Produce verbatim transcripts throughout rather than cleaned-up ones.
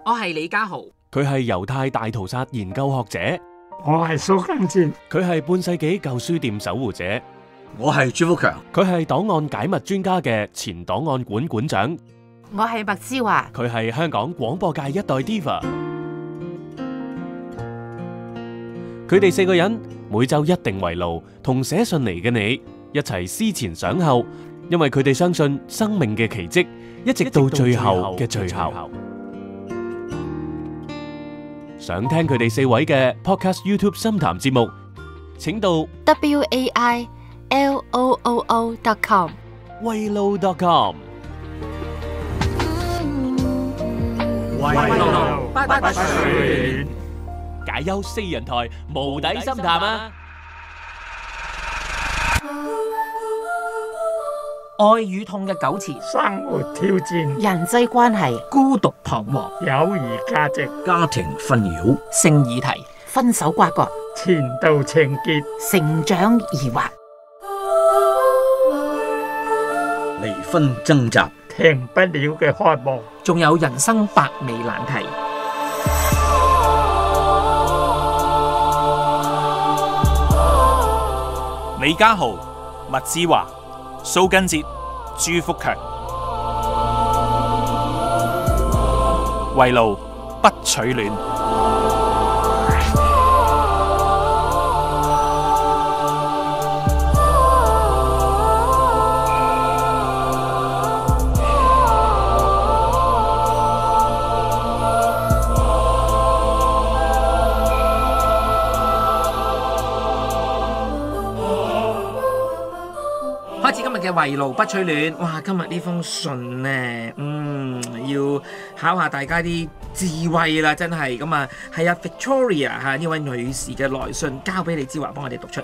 我係李家豪， 佢係猶太大屠殺研究學者。 我係蘇賡哲， 佢係半世紀舊書店守護者。 我係朱福強， 佢係檔案解密專家嘅前檔案館館長。 我係麥之華， 佢係香港廣播界一代 diva。佢哋四個人每周一定圍爐同寫信嚟嘅你一齊思前想後，因為佢哋相信生命嘅奇蹟一直到最後嘅最後。想聽佢哋四位嘅 podcast YouTube 深談節目，請到 w a i l o o o dot com 圍爐 dot com。 圍爐不不選， 解憂四人台無底深談啊！ 愛與痛嘅糾纏， 生活挑戰， 人際關係， 孤獨彷徨， 友誼價值， 家庭紛擾， 性議題， 分手瓜葛， 前度情結， 成長疑惑， 離婚掙扎， 停不了嘅渴望， 仲有人生百味難題。 李家豪、麥之華、蘇賡哲、朱福強，圍爐不取暖。 開始今日嘅圍爐不取暖。哇！今日呢封信呢，嗯，要考下大家啲智慧啦，真係咁啊！係啊 Victoria 嚇呢位女士嘅來信，交俾李之華幫我哋讀出。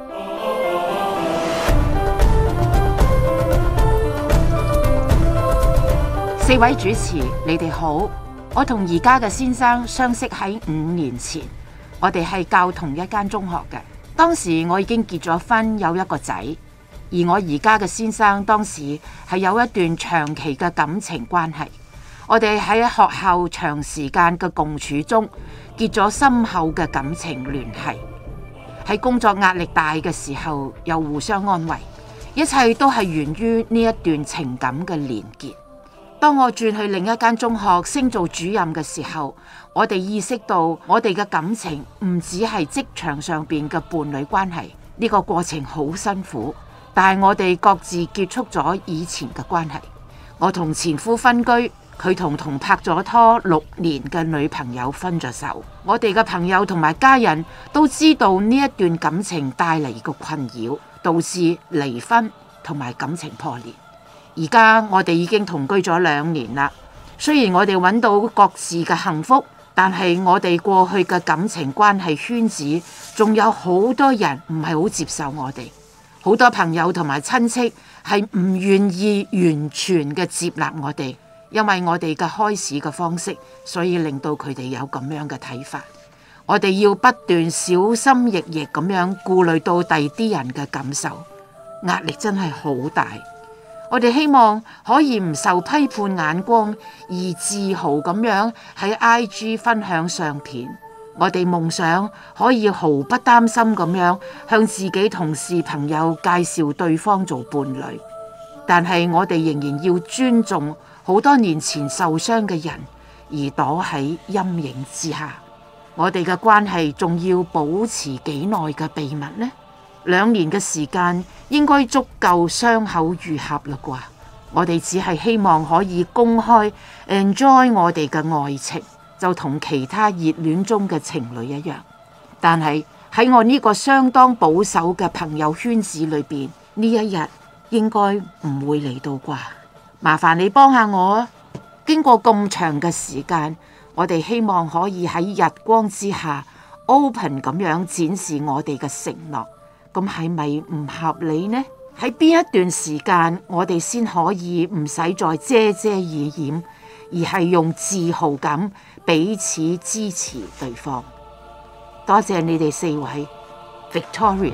四位主持，你哋好。我同而家嘅先生相識喺五年前，我哋係教同一間中學嘅。當時我已經結咗婚，有一個仔。而我而家嘅先生當時係有一段長期嘅感情關係，我哋喺學校長時間嘅共處中結咗深厚嘅感情聯繫，喺工作壓力大嘅時候又互相安慰，一切都係源於呢一段情感嘅連結。當我轉去另一間中學升做主任嘅時候，我哋意識到我哋嘅感情唔只係職場上邊嘅伴侶關係，呢個過程好辛苦。但係我哋各自結束咗以前嘅關係。我同前夫分居，佢同同拍咗拖六年嘅女朋友分咗手。我哋嘅朋友同埋家人都知道呢一段感情帶嚟嘅困擾，導致離婚同埋感情破裂。而家我哋已經同居咗兩年啦。雖然我哋揾到各自嘅幸福，但係我哋過去嘅感情關係圈子仲有好多人唔係好接受我哋。好多朋友同埋親戚係唔願意完全嘅接納我哋，因為我哋嘅開始嘅方式，所以令到佢哋有咁樣嘅睇法。我哋要不斷小心翼翼咁樣顧慮到第啲人嘅感受，壓力真係好大。我哋希望可以唔受批判眼光而自豪咁樣喺 I G 分享相片。我哋夢想可以毫不擔心咁樣向自己同事朋友介紹對方做伴侶，但係我哋仍然要尊重好多年前受傷嘅人，而躲喺陰影之下。我哋嘅關係仲要保持幾耐嘅秘密呢？兩年嘅時間應該足夠傷口愈合啦啩？我哋只係希望可以公開 enjoy 我哋嘅愛情，就同其他熱戀中嘅情侶一樣，但係喺我呢個相當保守嘅朋友圈子裏邊，呢一日應該唔會嚟到啩？麻煩你幫下我啊！經過咁長嘅時間，我哋希望可以喺日光之下 open 咁樣展示我哋嘅承諾，咁係咪唔合理呢？喺邊一段時間我哋先可以唔使再遮遮掩掩，而係用自豪感彼此支持對方？多謝你哋四位 Victoria。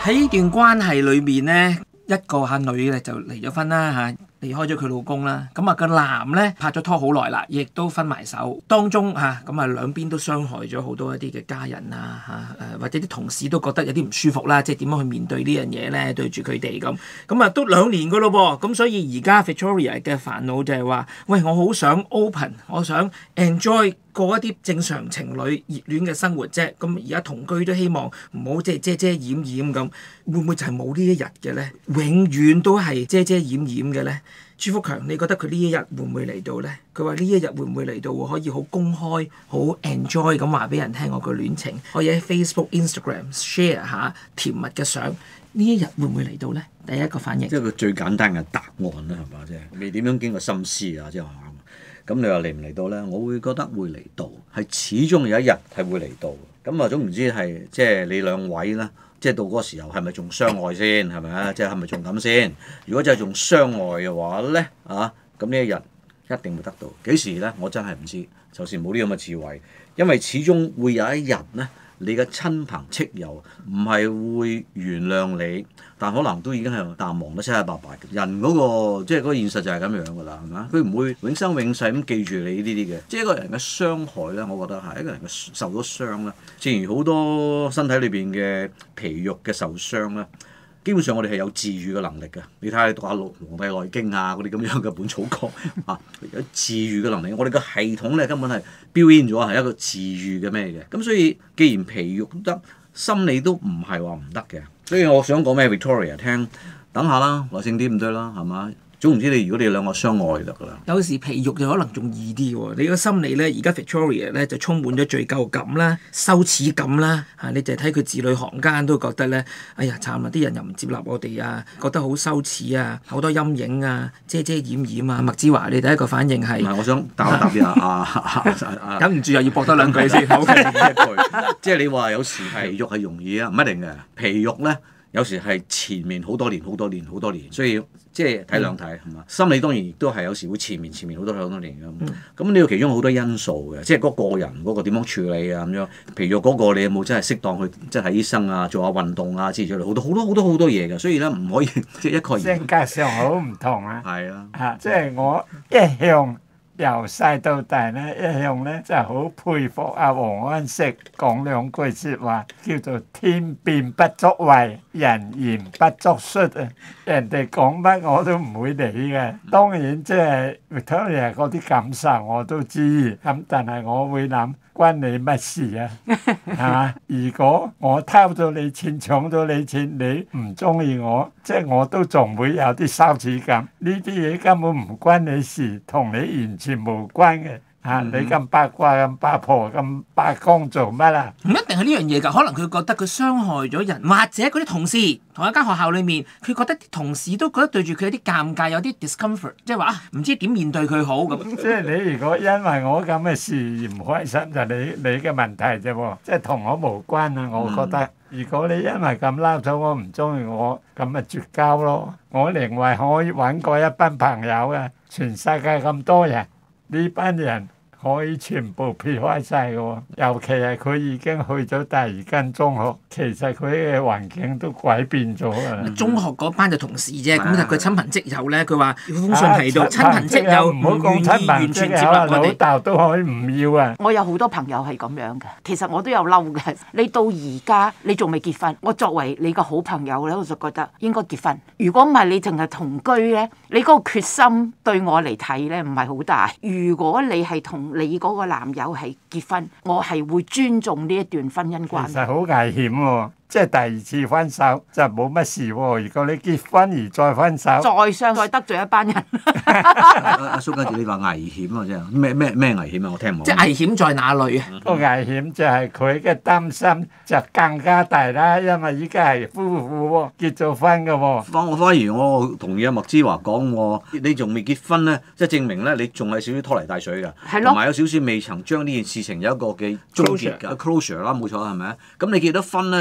喺呢段關係裏面咧，一個阿女咧就離咗婚啦嚇。離開咗佢老公啦，咁啊個男咧拍咗拖好耐啦，亦都分埋手，當中嚇咁啊兩邊都傷害咗好多一啲嘅家人啊嚇誒，或者啲同事都覺得有啲唔舒服啦，即係點樣去面對呢樣嘢咧？對住佢哋咁，咁啊都兩年噶咯噃，咁所以而家 Victoria 嘅煩惱就係話，喂，我好想 open，我想 enjoy 過一啲正常情侶熱戀嘅生活啫，咁而家同居都希望唔好即係遮遮掩掩咁，會唔會就係冇呢一日嘅咧？永遠都係遮遮掩掩嘅咧？朱福強，你覺得佢呢一日會唔會嚟到呢？佢話呢一日會唔會嚟到可以好公開、好 enjoy 咁話俾人聽我個戀情，可以喺 Facebook、Instagram share 下甜蜜嘅相。呢一日會唔會嚟到呢？第一個反應。 即係個最簡單嘅答案啦，係嘛？即係未點樣經過心思啊，即係咁你話嚟唔嚟到呢？我會覺得會嚟到，係始終有一日係會嚟到。咁啊，總唔知係即係你兩位啦。即係到嗰個時候係咪仲相愛先係咪啊？即係係咪仲咁先？如果真係仲相愛嘅話咧，啊咁呢一日一定會得到。幾時咧？我真係唔知。就算冇呢咁嘅智慧，因為始終會有一日咧，你嘅親朋戚友唔係會原諒你，但可能都已經係淡忘得七七八八嘅。人嗰個即係嗰個現實就係咁樣㗎啦，係嘛？佢唔會永生永世咁記住你呢啲嘅。即係一個人嘅傷害咧，我覺得係一個人嘅受咗傷咧。正如好多身體裏邊嘅皮肉嘅受傷咧，基本上我哋係有治愈嘅能力嘅。你睇下你讀下《黃帝內經》啊，嗰啲咁樣嘅本草綱啊，有治愈嘅能力。我哋個系統咧根本係表現咗係一個治愈嘅咩嘅。咁所以既然皮肉都得，心理都唔係話唔得嘅。所以我想講咩 Victoria 聽，等下啦，耐性啲唔對啦，係嘛？總唔知你如果你哋兩個相愛就得㗎啦。 有時皮肉就可能仲易啲喎，你個心理咧，而家 Victoria 咧就充滿咗罪疚感啦、羞恥感啦嚇，你就睇佢字裏行間都覺得咧，哎呀慘啊！啲人又唔接納我哋啊，覺得好羞恥啊，好多陰影啊，遮遮掩掩啊。麥之華，你第一個反應係？ 唔係，我想答一答啲啊， 忍唔住又要駁多兩句先。好嘅， 一句，即係你話有時皮肉係容易啊，唔一定嘅。皮肉咧有時係前面好多年、好多年、好多年，所以。即係睇兩睇係嘛，心理當然亦都係有時會前面前面好多好多年咁。咁呢個其中好多因素嘅，即係嗰個人嗰個點樣處理啊咁樣。譬如嗰個你有冇真係適當去即係睇醫生啊，做下運動啊之類好多好多好多好多嘢嘅。所以咧唔可以即係一概而論。 性格上好唔同啊。 係啊。 嚇！即係我一向由細到大咧，一向咧就好佩服阿王安石講兩句説話，叫做天變不足畏，人言不足恤啊！人哋講乜我都唔會理嘅。當然即係 Victoria 嗰啲感受我都知，咁但係我會諗關你乜事啊？係嘛？如果我偷咗你錢、搶咗你錢，你唔中意我，即係我都仲會有啲羞恥感。呢啲嘢根本唔關你事，同你完全無關嘅。嚇！你咁八卦、咁八婆、咁八公做乜啊？ 唔一定係呢樣嘢㗎，可能佢覺得佢傷害咗人，或者嗰啲同事同一間學校裏面，佢覺得啲同事都覺得對住佢有啲尷尬，有啲 discomfort，即係話啊，唔知點面對佢好咁。 即係你如果因為我咁嘅事而唔開心，就你你嘅問題啫喎，即係同我無關啊！我覺得，如果你因為咁嬲咗我唔中意我，咁咪絕交咯。我認為可以揾過一班朋友嘅，全世界咁多人，呢班人。可以全部撇開晒嘅喎，尤其係佢已經去咗第二間中學，其實佢嘅環境都改變咗啊！ 中學嗰班就同事啫，咁就佢親朋戚友咧，佢話封信提到親朋戚友唔願意完全接納我哋， 老豆都可以唔要啊！ 我有好多朋友係咁樣嘅，其實我都有嬲嘅。你到而家你仲未結婚，我作為你個好朋友咧，我就覺得應該結婚。如果唔係你淨係同居咧，你嗰個決心對我嚟睇咧唔係好大。如果你係同你嗰個男友係結婚，我係會尊重呢一段婚姻關係。 其實好危險喎，即係第二次分手就冇乜事喎。如果你結婚而再分手， 再傷再得罪一班人。 阿蘇家姐，你話危險啊，即係咩咩咩危險啊？我聽唔到。 即係危險在哪裏啊？ 個危險就係佢嘅擔心就更加大啦，因為依家係夫婦喎，結咗婚嘅喎。 反我反而我同意阿麥之華講喎，你仲未結婚咧，即係證明咧你仲係少少拖泥帶水㗎，同埋有少少未曾將呢件事情有一個嘅終結㗎 closure 啦，冇錯係咪啊？咁你結咗婚咧，就證明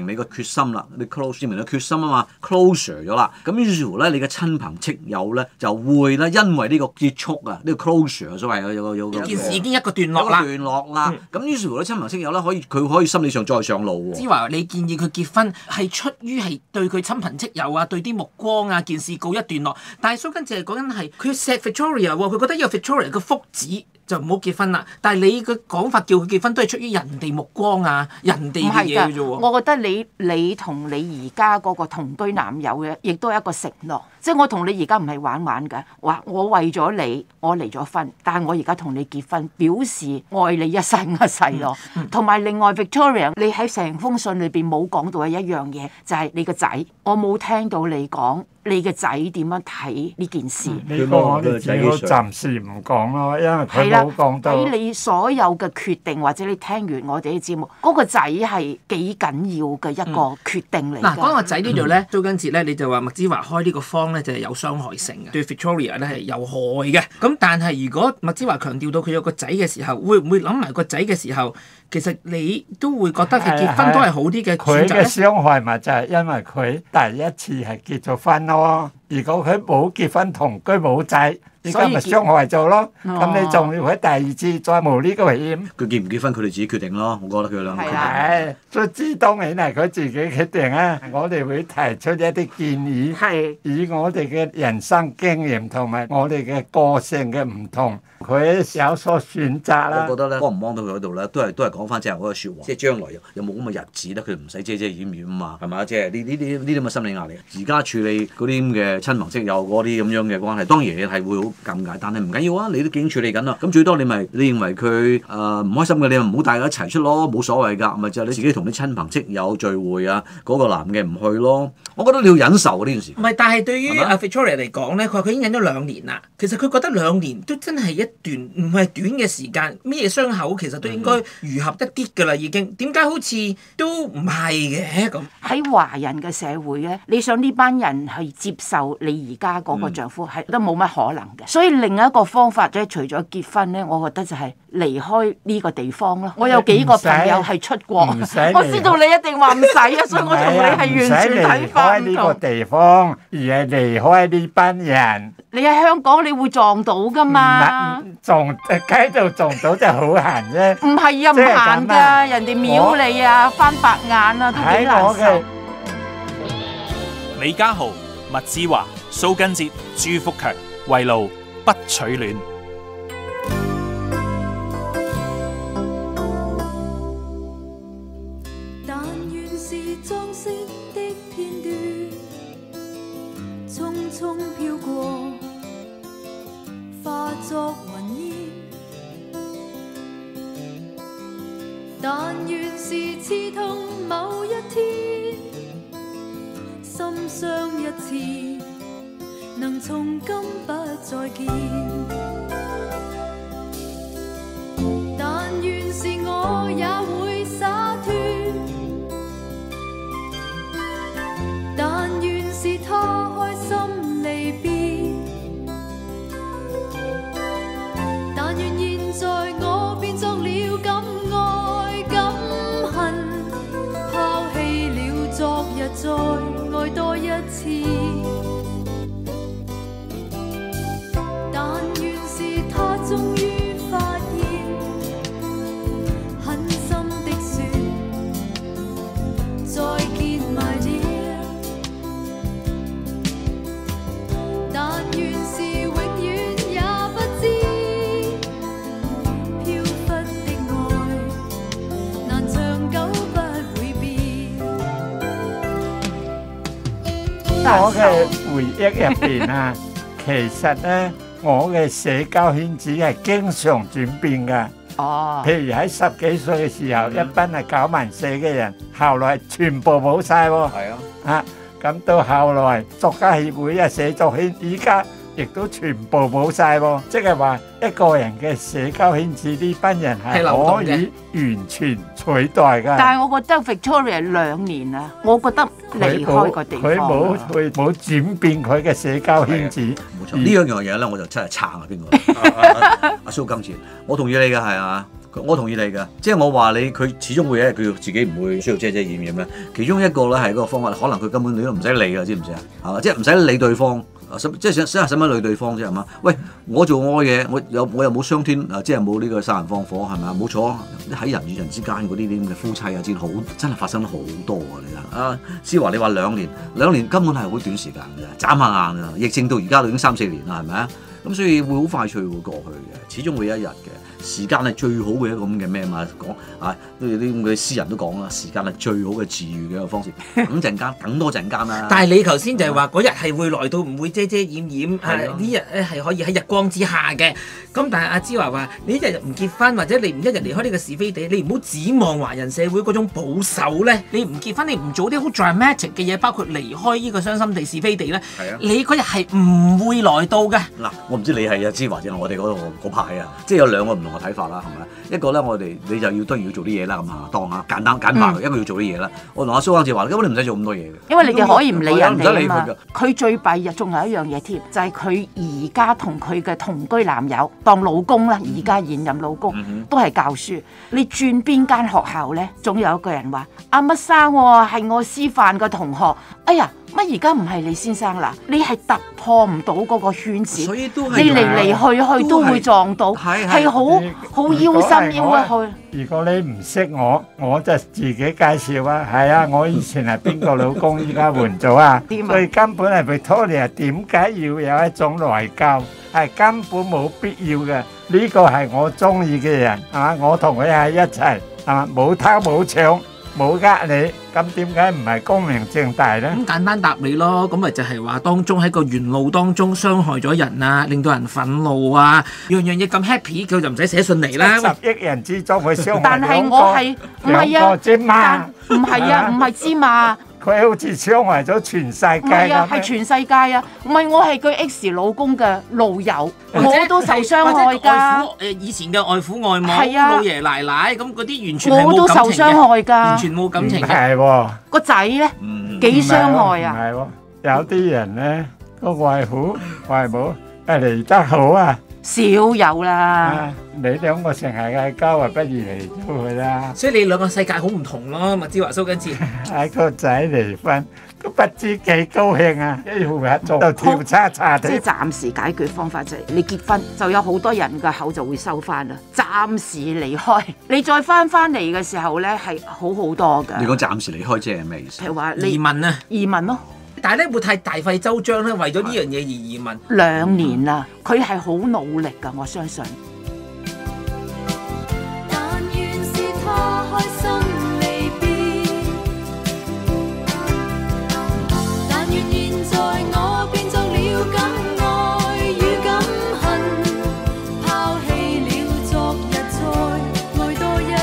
明你個決心啦，你 close 證明你決心啊嘛 ，closure 咗啦。咁於是乎咧，你嘅親朋戚友咧就會咧，因為呢個結束啊，呢、這個 closure 所謂有個有個件事已經一個段落啦。 段落啦。咁、嗯、於是乎咧，親朋戚友咧可以佢可以心理上再上路喎。 之華，你建議佢結婚係出於係對佢親朋戚友啊，對啲目光啊，件事告一段落。但係蘇根治係講緊係佢錫 Victoria 喎，佢覺得呢個 Victoria 嘅福祉。就唔好結婚啦，但係你嘅講法叫佢結婚都係出於人哋目光啊，人哋嘅嘢啫喎。 我覺得你你同你而家嗰個同居男友嘅，亦都係一個承諾。即係我同你而家唔係玩玩㗎，話我為咗你，我離咗婚，但係我而家同你結婚，表示愛你一生一世咯。同埋、嗯、另外 Victoria， 你喺成封信裏邊冇講到嘅一樣嘢，就係、是、你個仔，我冇聽到你講。你嘅仔點樣睇呢件事？ 呢、嗯這個我哋只好暫時唔講咯，因為佢冇講到。 喺你所有嘅決定，或者你聽完我哋啲節目，嗰、那個仔係幾緊要嘅一個決定嚟。 嗱、嗯，講個仔呢度咧，蘇根治咧，你就話麥之華開呢個方咧就係有傷害性嘅，對 Victoria 咧係有害嘅。咁但係如果麥之華強調到佢有個仔嘅時候，會唔會諗埋個仔嘅時候，其實你都會覺得佢結婚都係好啲嘅選擇咧？ 佢嘅傷害咪就係因為佢第一次係結咗婚咯。如果佢冇結婚同居冇仔，依家咪傷害咗咯。咁、哦、你仲要喺第二次再冒呢個險？佢結唔結婚，佢哋自己決定咯。我覺得佢兩個決定。 係，卒之當然係佢自己決定啊。我哋會提出一啲建議，係以我哋嘅人生經驗同埋我哋嘅個性嘅唔同，佢有所選擇啦。 我覺得咧，幫唔幫到佢嗰度咧，都係都係講翻即係嗰個説話，即係將來有冇咁嘅日子咧，佢唔使遮遮掩掩啊嘛，係嘛？即係呢呢啲呢啲咁嘅心理壓力。而家處理嗰啲咁嘅親朋戚友嗰啲咁樣嘅關係，當然係會好尷尬，但係唔緊要啊，你都已經處理緊啦。咁最多你咪你認為佢誒唔開心嘅，你咪唔好帶佢一齊出咯，冇所謂㗎，咪就係你自己同啲親朋戚友聚會啊，嗰、嗰個男嘅唔去咯。我覺得你要忍受呢件事。 唔係，但係對於阿 Victoria 嚟講咧，佢話佢已經忍咗兩年啦。其實佢覺得兩年都真係一段唔係短嘅時間，咩傷口其實都應該愈合一啲㗎啦，已經。點解好似都唔係嘅咁？ 喺華人嘅社會咧，你想呢班人去接受你而家嗰個丈夫係、嗯、都冇乜可能嘅。所以另一個方法咧，除咗結婚咧，我覺得就係離開呢個地方咯。我有幾個朋友係出國，我知道你一定話唔使啊，所以我同你係完全睇法唔同。唔使離開呢個地方，而係離開呢班人。你喺香港，你會撞到㗎嘛？ 撞喺街度撞到就好閒啫。唔係啊，唔閒㗎，人哋秒你啊，翻白眼啊，都幾難受。 李家豪、麥之華、蘇根哲、朱福強，圍爐不取暖。 但願是裝飾的片段，匆匆飄過，化作雲煙。但願是刺痛某一天，心傷一次，能從今不再見。但願是我也會灑脫，但願是他開心離別，但願現在我變作了敢愛敢恨，拋棄了昨日再愛多一次。但願是他終於發現，狠心的說再見 my dear。但願是永遠也不知，飄忽的愛難長久不會變。 我嘅回憶入邊啊，其實咧，我嘅社交圈子係經常轉變㗎。哦，譬如喺十幾歲嘅時候，嗯、一班係九萬四嘅人，後來全部冇晒喎。係啊，啊咁到後來作家協會啊、寫作圈，依家亦都全部冇晒喎。即係話一個人嘅社交圈子呢班人係可以完全取代㗎。 但係我覺得 Victoria 兩年啊，我覺得離開個地方， 佢冇佢冇轉變佢嘅社交圈子。冇錯， 呢樣樣嘢咧，我就真係撐啊邊個？阿阿蘇根治，我同意你嘅係啊。 我同意你嘅，即係我話你佢始終會有一日佢自己唔會需要遮遮掩掩咧。其中一個咧係嗰個方法，可能佢根本你都唔使理㗎，知唔知啊？係嘛，即係唔使理對方。即係想想使乜理對方啫係嘛？喂，我做我嘅嘢，我有我又冇傷天啊，即係冇呢個殺人放火係咪啊？冇錯，喺人與人之間嗰啲啲咁嘅夫妻啊，戰好真係發生得好多啊！你睇啊，思華你話兩年，兩年根本係好短時間㗎，眨下眼啊！疫症到而家都已經三四年啦，係咪啊？咁所以會好快脆會過去嘅，始終會有一日嘅。時間係最好嘅一個咁嘅咩嘛講啊，啲啲咁嘅詩人都講啦，時間係最好嘅治愈嘅一個方式。等陣間，等多陣間啦。 但係你頭先就係話嗰日係會來到唔會遮遮掩掩，係呢日咧係可以喺日光之下嘅。咁但係阿芝華話：你一日唔結婚或者你唔一日離開呢個是非地，你唔好指望華人社會嗰種保守咧。你唔結婚，你唔做啲好 dramatic 嘅嘢，包括離開呢個傷心地是非地咧。係啊，你嗰日係唔會來到嘅。 嗱，我唔知你係阿芝華定我哋嗰嗰派啊，即係有兩個唔同嘅睇法啦，係咪？一個咧，我哋你就要當然要做啲嘢啦，咁啊，當下簡單簡化，嗯、一個要做啲嘢啦。我同阿蘇生志話：根本你唔使做咁多嘢嘅，因為你哋可以唔理人哋啊嘛。佢佢最弊嘅仲有一樣嘢添，就係佢而家同佢嘅同居男友當老公啦，而家現任老公、嗯、都係教書。你轉邊間學校咧，總有一個人話：阿乜生喎，係我師範嘅同學。哎呀！乜而家唔係你先生啦？你係突破唔到嗰個圈子， 所以都你嚟嚟去去都會撞到，係好好腰心腰啊！去。 如果你唔識我，我就自己介紹啊。係啊，我以前係邊個老公，依家換咗啊。所以根本係 Victoria 點解要有一種內疚？係根本冇必要嘅。呢個係我中意嘅人，係嘛？我同佢喺一齊，係嘛？冇偷冇搶。冇呃你，咁點解唔係光明正大咧？ 咁簡單答你咯，咁咪就係話當中喺個沿路當中傷害咗人啊，令到人憤怒啊，樣樣嘢咁 happy，佢就唔使寫信嚟啦。 十億人之中佢傷害但係我係唔係啊？唔係啊，唔係芝麻。 佢好似傷害咗全世界咁。 唔係啊，係全世界啊！唔係我係佢 X 老公嘅老友，我都受傷害㗎。 誒以前嘅外父外母、 係啊、 老爺奶奶咁嗰啲完全係冇感情嘅。 我都受傷害㗎， 完全冇感情嘅。 係喎， 個仔咧幾傷害啊！ 唔係喎，有啲人咧個外父外母誒嚟得好啊。 少有啦、 啊！你兩個成日嗌交啊，不如離咗佢啦。 所以你兩個世界好唔同咯，麥之華、蘇根治。 嗌個仔離婚都不知幾高興啊！一號日做就跳叉叉即係暫時解決方法就係你結婚，就有好多人嘅口就會收翻啦。暫時離開，你再翻翻嚟嘅時候咧係好好多㗎。 你講暫時離開即係咩意思？ 譬如話移民啊， 移民咯。 但係咧會太大費周章咧，為咗呢樣嘢而移民。 兩年啦，佢係好努力㗎，我相信。 但願是他開心離別，但願現在我變作了感愛與感恨，拋棄了昨日再愛多一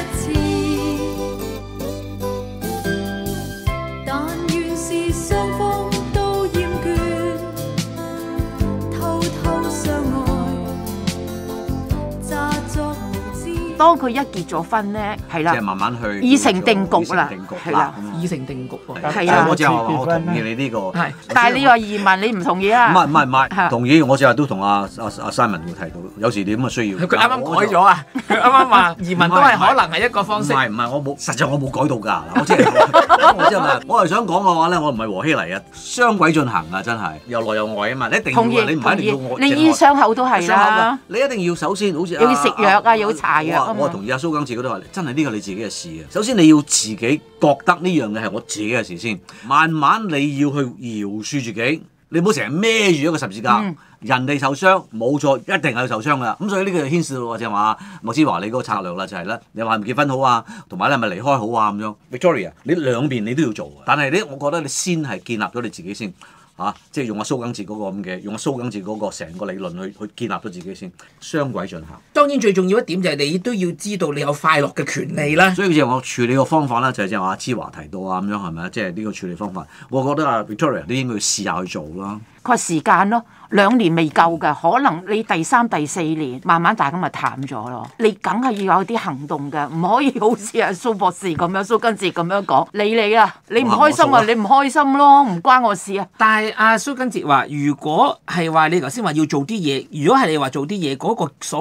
次，但願是雙方都厭倦，偷偷相愛，詐作無知。 當佢一結咗婚咧，係啦， 即係慢慢去已成定局啦，係啦， 已成定局喎。 係啊， 我只係話我同意你呢個。 係， 但係你話移民你唔同意啊？ 唔係唔係唔係，同意。我只係都同阿阿阿 Simon 會提到，有時點嘅需要。 佢啱啱改咗啊！佢啱啱話移民都係可能係一個方式。 唔係唔係，我冇，實際我冇改到㗎。我即係我即係話，我係想講嘅話咧，我唔係和稀泥啊，雙軌進行啊，真係又內又外啊嘛，你一定要，你唔係一定要我。 你醫傷口都係啦， 你一定要首先好似要食藥啊，要搽藥啊嘛。 我同意阿蘇耿志嗰度話，真係呢個你自己嘅事啊。首先你要自己覺得呢樣嘢係我自己嘅事先，慢慢你要去饒恕自己，你唔好成日孭住一個十字架。嗯、人哋受傷冇錯，一定係受傷㗎。咁所以呢個就牽涉到就係話莫之華你嗰個策略啦，就係、是、咧，你話唔結婚好啊，同埋你係咪離開好啊咁樣。Victoria，你兩邊你都要做，但係咧，我覺得你先係建立咗你自己先。嚇、啊！即係用阿蘇耿志嗰個咁嘅，用阿蘇耿志嗰個成個理論去去建立咗自己先，雙軌進行。 當然最重要一點就係你都要知道你有快樂嘅權利啦。 所以就我處理個方法咧，就係即係話阿之華提到啊咁樣係咪啊？即係呢個處理方法，我覺得啊 Victoria 都應該要試下去做啦。 佢話時間咯，兩年未夠㗎，可能你第三、第四年慢慢大家咪淡咗咯。你梗係要有啲行動㗎，唔可以好似阿蘇博士咁樣、蘇根治咁樣講。理你啊，你唔開心啊，你唔開心咯，唔關我事啊。 但係阿蘇根治話，如果係話你頭先話要做啲嘢，如果係你話做啲嘢，嗰、嗰個所謂嘅做啲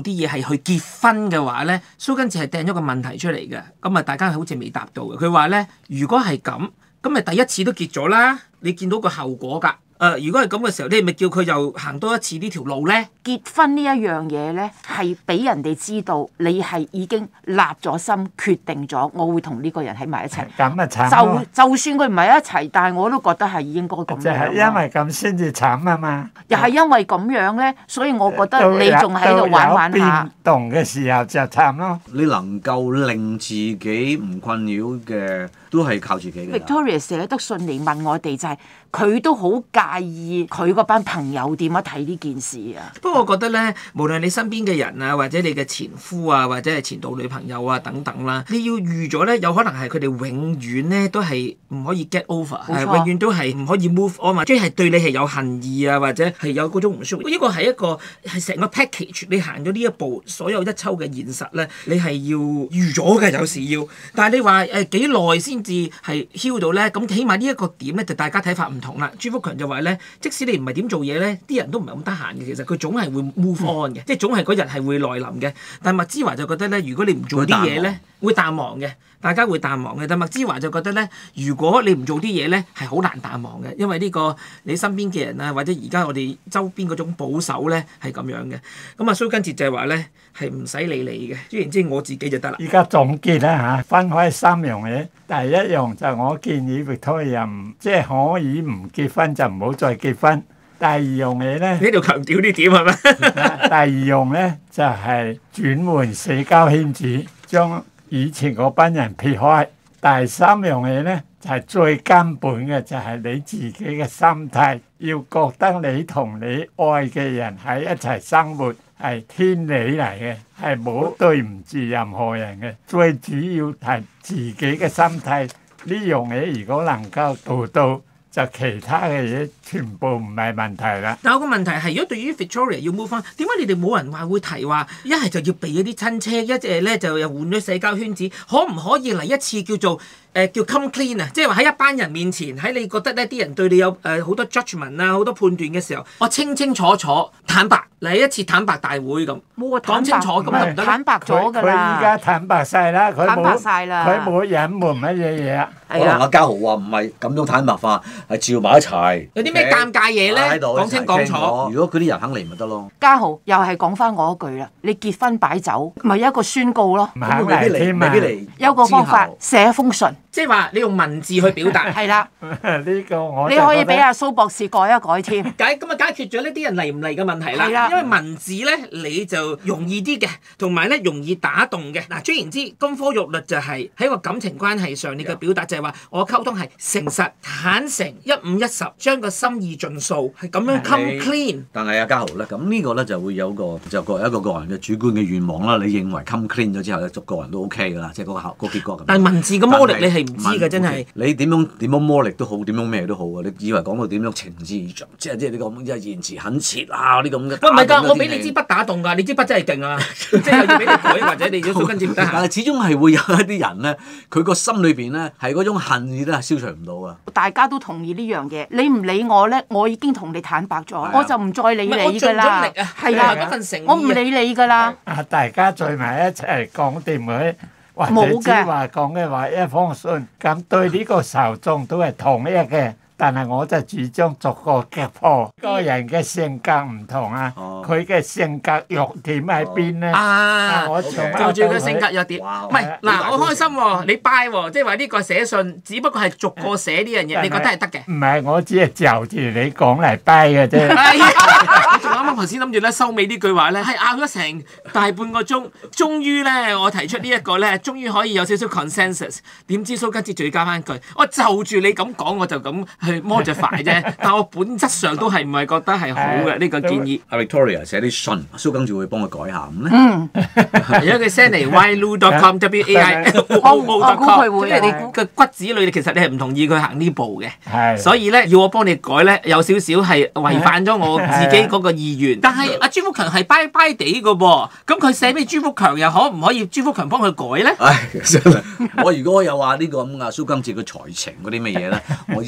啲嘢係去結婚嘅話咧，蘇根治係掟咗個問題出嚟嘅，咁啊大家好似未答到嘅。佢話咧，如果係咁，咁咪第一次都結咗啦，你見到個後果㗎。誒、呃，如果係咁嘅時候，你咪叫佢又行多一次呢條路咧？ 結婚呢一樣嘢咧，係俾人哋知道你係已經立咗心，決定咗我會同呢個人喺埋一齊。 咁啊慘就咯！ 就算佢唔係一齊，但係我都覺得係應該咁樣。 就係因為咁先至慘啊嘛！ 又係因為咁樣咧，所以我覺得你仲喺度玩玩到有下變。動嘅時候就慘咯。 你能夠令自己唔困擾嘅，都係靠自己嘅。 Victoria 寫得信嚟問我哋就係、是，佢都好介意佢嗰班朋友點樣睇呢件事啊。 不過我覺得咧，無論你身邊嘅人啊，或者你嘅前夫啊，或者係前度女朋友啊等等啦，你要預咗咧，有可能係佢哋永遠咧都係唔可以 get over，係永遠都係唔可以 move on 啊，即係對你係有恨意啊，或者係有嗰種唔舒服。呢個係一個係成個 package，你行咗呢一步，所有一抽嘅現實咧，你係要預咗嘅，有時要。但係你話誒幾耐先至係 heal 到咧？咁起碼呢一個點咧，就大家睇法唔同啦。朱福強就話咧，即使你唔係點做嘢咧，啲人都唔係咁得閒嘅。其實佢總係會 move on 嘅，嗯、即係總係嗰日係會來臨嘅。但麥之華就覺得咧，如果你唔做啲嘢咧，會淡忘嘅，大家會淡忘嘅。但麥之華就覺得咧，如果你唔做啲嘢咧，係好難淡忘嘅，因為呢個你身邊嘅人啊，或者而家我哋周邊嗰種保守咧係咁樣嘅。咁啊，蘇根哲就係話咧，係唔使理你嘅，總言之我自己就得啦。 而家總結啦嚇，分開三樣嘢。第一樣就我建議 Victoria 唔即係可以唔結婚就唔好再結婚。第二樣嘢咧， 呢度強調呢點係咪？ 第二樣咧就係、是、轉換社交圈子，將以前嗰班人撇開。第三樣嘢咧就係、是、最根本嘅，就係你自己嘅心態，要覺得你同你愛嘅人喺一齊生活係天理嚟嘅，係冇對唔住任何人嘅。最主要係自己嘅心態，呢樣嘢如果能夠做到，就其他嘅嘢全部唔係問題啦。 但有個問題係，如果對於 Victoria 要 move 翻，點解你哋冇人話會提話一係就要避嗰啲親戚，一係咧就又換咗社交圈子，可唔可以嚟一次叫做誒、呃、叫 come clean 啊？即係話喺一班人面前，喺你覺得呢啲人對你有誒好、呃、多 judgment 啊，好多判斷嘅時候，我清清楚楚坦白嚟一次坦白大會咁，講清楚咁得唔得？ 坦白咗㗎佢而家坦白晒啦，佢坦白冇晒啦， 佢冇隱瞞乜嘢嘢啊。 可能阿嘉豪話唔係咁樣坦白化，係照埋一齊。 有啲咩尷尬嘢咧？講清講楚。 如果嗰啲人肯嚟咪得咯。 嘉豪又係講翻我一句啦，你結婚擺酒，咪一個宣告咯。 唔肯嚟添嘛？ 有個方法寫封信， 即係話你用文字去表達。 係啦， 呢個我你可以俾阿蘇博士改一改添。 解咁啊解決咗呢啲人嚟唔嚟嘅問題啦。 啦因為文字咧你就容易啲嘅，同埋咧容易打動嘅。嗱，雖然之金科玉律就係喺個感情關係上，你嘅表達就係話我溝通係誠實、坦誠、一五一十，將個心意盡數，係咁樣 come clean。 但係阿嘉豪咧，咁呢個咧就會有個就個一個個人嘅主觀嘅願望啦。你認為 come clean 咗之後咧，逐個人都 OK 㗎啦，即係嗰個效個結果咁。 但係文字嘅魔力你係唔知㗎，真係。 你點樣點樣魔力都好，點樣咩都好啊！你以為講到點樣情之意象，即係即係你講即係言辭懇切啊啲咁嘅。 喂，唔係㗎，我俾你支筆打動㗎，你支筆真係勁啊！即係要俾你改，或者你要蘇根治唔得閒。 但係始終係會有一啲人咧，佢個心裏邊咧係嗰種恨意咧係消除唔到啊！ 大家都同意呢樣嘢，你唔理我咧，我已經同你坦白咗，我就唔再理你㗎啦。係啊， 嗰份誠意， 我唔理你㗎啦。 啊，大家聚埋一齊講掂佢，或者只話講嘅話一封信，咁對呢個受眾都係同一嘅。但係我就主張逐個擊破，個人嘅性格唔同啊，佢嘅性格弱點喺邊咧？ 啊， 我就住佢性格弱點，唔係嗱，我開心喎，你 buy 喎，即係話呢個寫信，只不過係逐個寫呢樣嘢，你覺得係得嘅？ 唔係，我只係就住你講嚟 buy 嘅啫。 我仲啱啱頭先諗住咧收尾呢句話咧，係拗咗成大半個鐘，終於咧我提出呢一個咧，終於可以有少少 consensus。點知蘇根治仲要加翻句，我就住你咁講，我就咁去 modify 啫。但我本質上都係唔係覺得係好嘅呢個建議。 阿 Victoria 寫啲信，蘇根治會幫佢改下咁咧。 嗯， 如果佢 send 嚟 wailu dot com w a i l o o dot com， 即係你嘅骨子裏，其實你係唔同意佢行呢步嘅。係。所以咧，要我幫你改咧，有少少係違反咗我自己嗰個意願。但係阿朱福強係拜拜地嘅噃，咁佢寫俾朱福強又可唔可以朱福強幫佢改咧？ 唉，真係我如果有話呢個咁啊蘇根治嘅才情嗰啲乜嘢咧，我一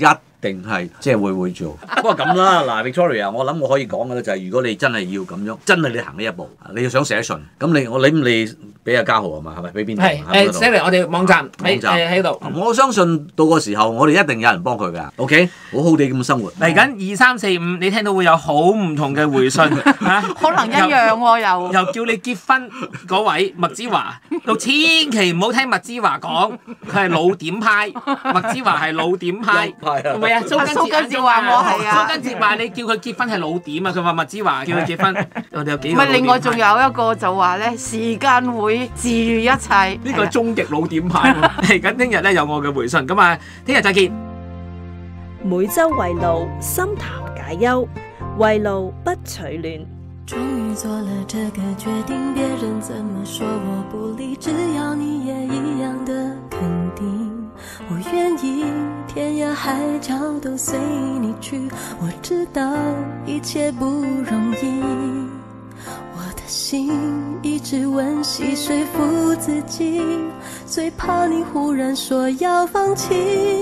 定係即係會會做。不過咁啦，嗱 Victoria，我諗我可以講嘅咧就係，如果你真係要咁樣，真係你行呢一步，你要想寫信，咁你我諗你俾阿嘉豪係嘛？係咪俾邊度？ 係誒寫嚟我哋網站喺誒喺度。 我相信到個時候，我哋一定有人幫佢㗎。OK， 好好地咁生活。 嚟緊二三四五，你聽到會有好唔同嘅回信嚇， 可能一樣喎又。 又叫你結婚嗰位麥之華，都千祈唔好聽麥之華講，佢係老點派。麥之華係老點派，係咪啊？蘇根哲話我係啊。蘇根哲話你叫佢結婚係老點啊，佢話麥之華叫佢結婚，我哋有幾個老點派。 唔係，另外仲有一個就話咧，時間會治愈一切。 呢個終極老點派喎。嚟緊聽日咧有我嘅回信，咁啊聽日再見。 每週圍爐深談解憂，圍爐不取暖。 終於做了這個決定，別人怎麼說我不理，只要你也一樣的肯定，我願意天涯海角都隨你去，我知道一切不容易，我的心一直溫習說服自己，最怕你忽然說要放棄。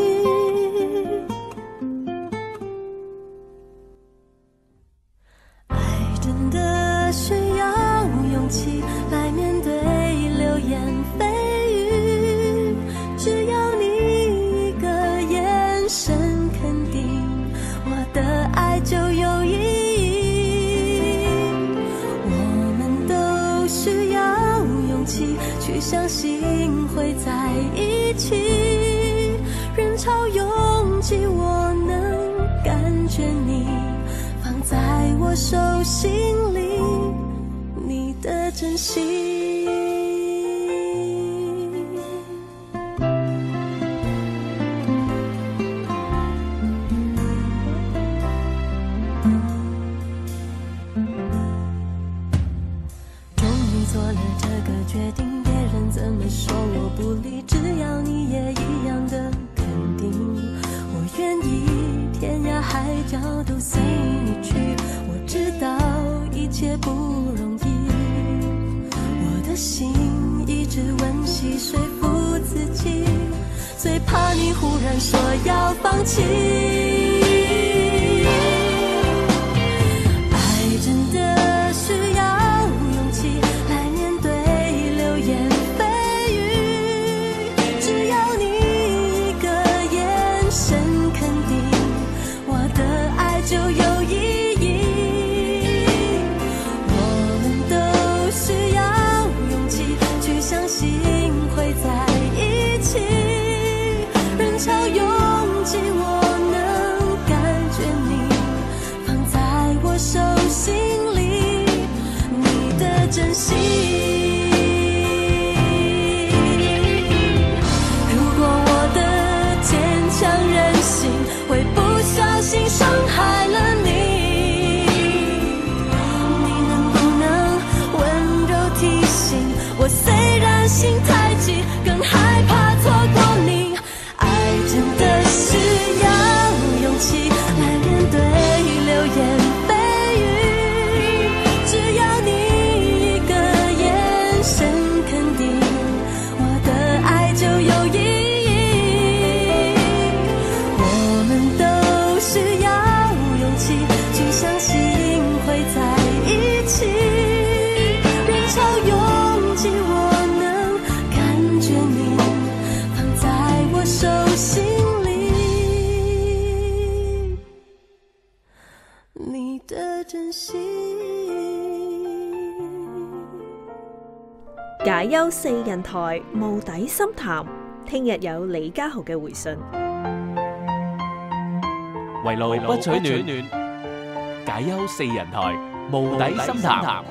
來面對流言蜚語，只要你一個眼神肯定，我的愛就有意義。我們都需要勇氣去相信會在一起，人潮擁擠我能感覺你放在我手心裡的真心。終於做了這個決定，別人怎麼說我不理，只要你也一樣的肯定，我願意天涯海角都隨你去，我知道一切不容易，心一直溫習說服自己，最怕你忽然說要放棄。愛真的需要勇氣來面對流言蜚語，只要你一個眼神肯定，我的愛就有意義。我們都需要相信會在一起，人潮擁擠我能感覺你放在我手心裡，你的真心。如果我的堅強任性會不小心傷害了你，你能不能溫柔提醒我，雖然心太急，更害怕錯過你。愛真的需要勇氣來面對流言蜚語，只要你一個眼神肯定，我的愛就有意義。我們都需要勇氣去相信會在一起，人潮擁擠我手心裡，你的真心。 解憂四人台無底深談，聽日有李家豪嘅回信。 圍爐不取暖，解憂四人台無底深談。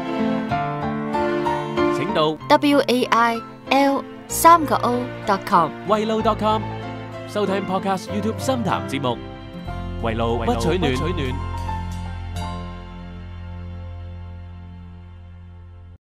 請到 W A I L 三個 O dot com 圍爐 dot com 收聽 Podcast YouTube 深談節目，圍爐不取暖。